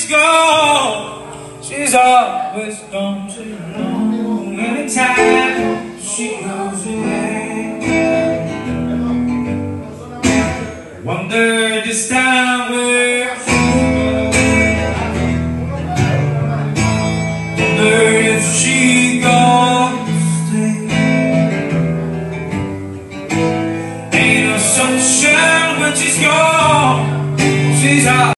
she's gone, she's always gone too long. Anytime she goes away, wonder this time where she goes. Wonder if she gonna stay. Ain't no sunshine when she's gone. She's out.